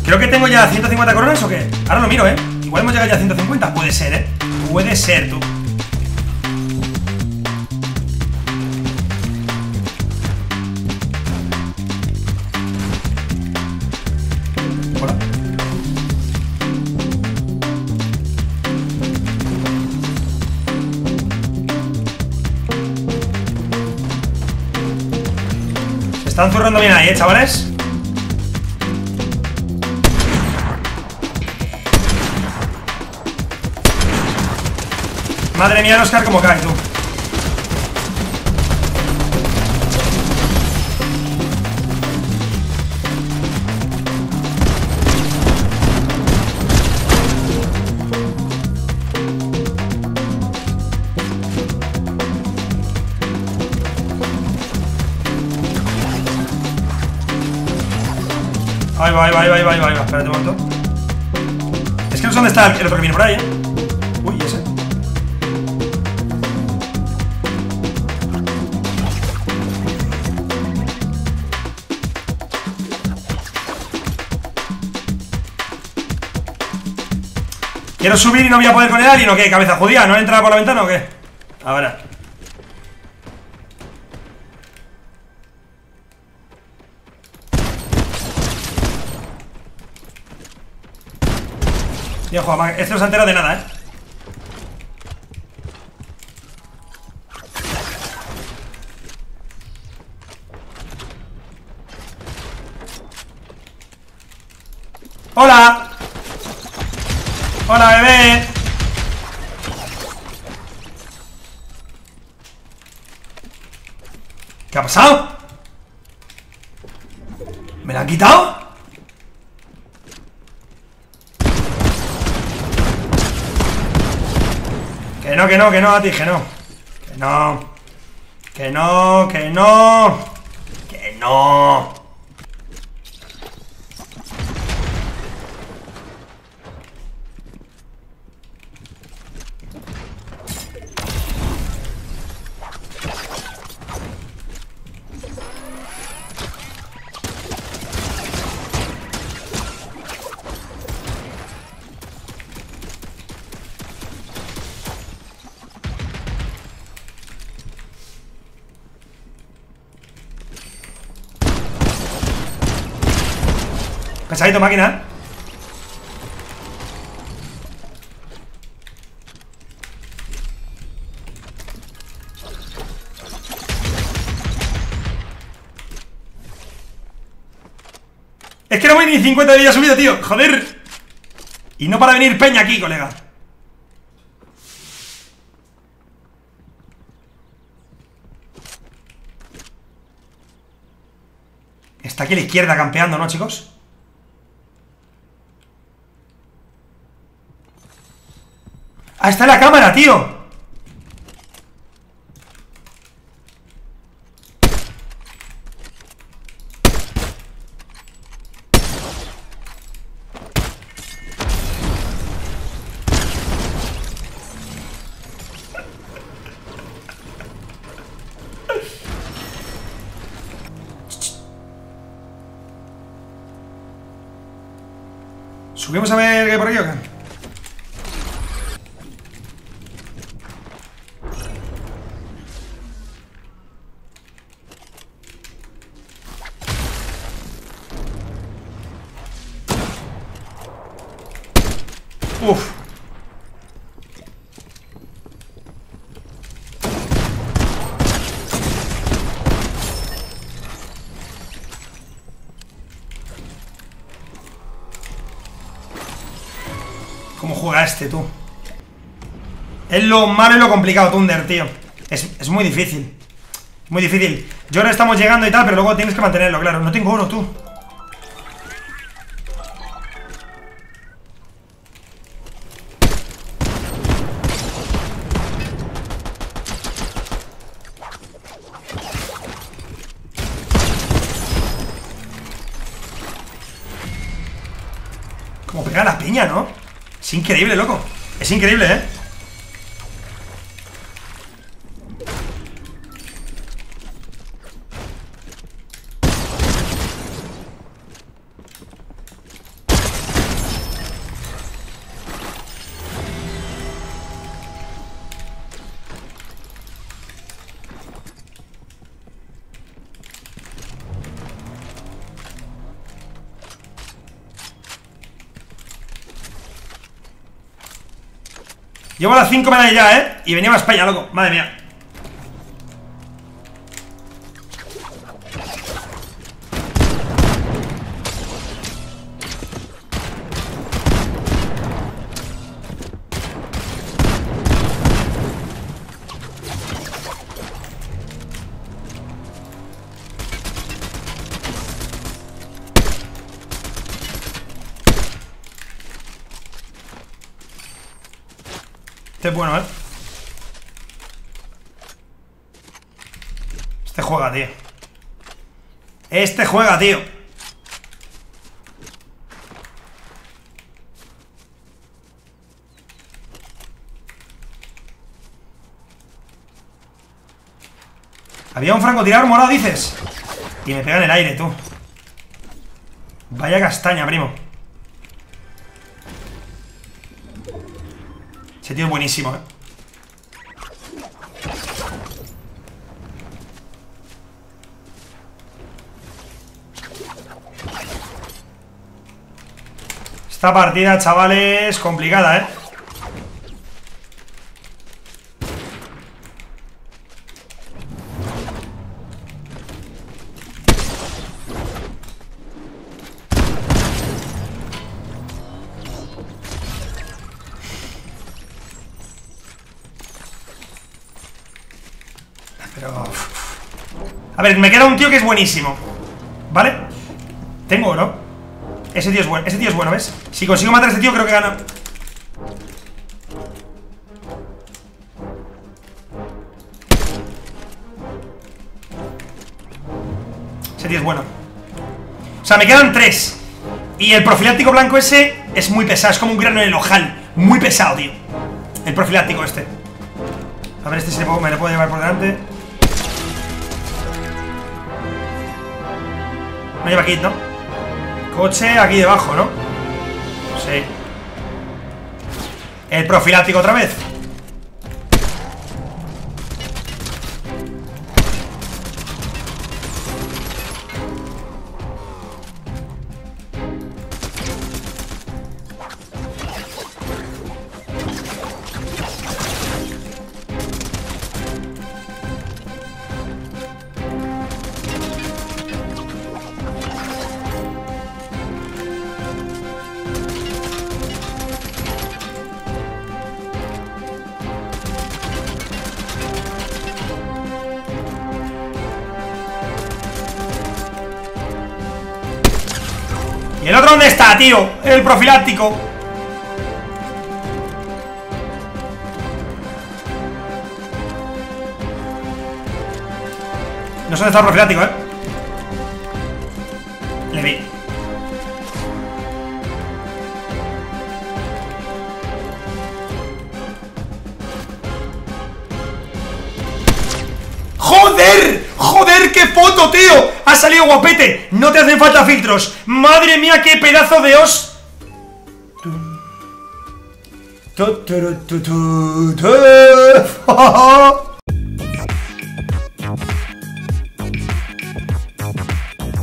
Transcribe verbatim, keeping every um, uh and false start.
Creo que tengo ya ciento cincuenta coronas o qué. Ahora lo miro, eh. Igual hemos llegado ya a ciento cincuenta. Puede ser, eh. Puede ser, tú. Hola. Se están zurrando bien ahí, eh, chavales. Madre mía, el Oscar, como cae, tú. Ahí va, ahí va, ahí va, ahí va, ahí va, ahí va. Espérate un momento. Es que no sé dónde está el otro que viene por ahí, eh. Uy, ese. Quiero subir y no voy a poder con el alien, ¿o qué? Cabeza judía, ¿no entra por la ventana o qué? Ahora. Tío, Juan, este no se ha enterado de nada, ¿eh? ¡Hola! ¡Hola, bebé! ¿Qué ha pasado? ¿Me la han quitado? Que no, que no, que no, a ti, que no. Que no. Que no, que no. Que no. Pesadito, máquina. Es que no voy ni cincuenta de vida subido, tío. Joder. Y no para venir peña aquí, colega. Está aquí a la izquierda campeando, ¿no, chicos? ¡Ah, está en la cámara, tío! Subimos a ver qué hay por aquí, ¿o qué? Uf. ¿Cómo juega este, tú? Es lo malo y lo complicado, Thunder, tío. Es, es muy difícil. Muy difícil. Yo ahora estamos llegando y tal, pero luego tienes que mantenerlo, claro. No tengo oro, tú. Como pega la piña, ¿no? Es increíble, loco. Es increíble, ¿eh? Llevo las cinco medallas ya, ¿eh? Y venía más peña, loco. Madre mía. Este es bueno, ¿eh? Este juega, tío. Este juega, tío. Había un francotirador morado, dices. Y me pega en el aire, tú. Vaya castaña, primo. Ese tío es buenísimo, eh. Esta partida, chavales, complicada, eh. Pero... A ver, me queda un tío que es buenísimo, ¿vale? Tengo oro. Ese tío es bueno, ese tío es bueno, ¿ves? Si consigo matar a este tío creo que gana. Ese tío es bueno. O sea, me quedan tres. Y el profiláctico blanco ese es muy pesado, es como un grano en el ojal. Muy pesado, tío. El profiláctico este. A ver, este se me lo puedo llevar por delante. No lleva kit, ¿no? Coche aquí debajo, ¿no? Sí. El profiláctico otra vez. ¿Y el otro dónde está, tío? El profiláctico. No sé dónde está el profiláctico, eh. Le vi. ¡Joder! ¡Joder, qué foto, tío! ¡Ha salido guapete! No te hacen falta filtros. ¡Madre mía, qué pedazo de os! Tu, tu, tu, tu, tu, tu.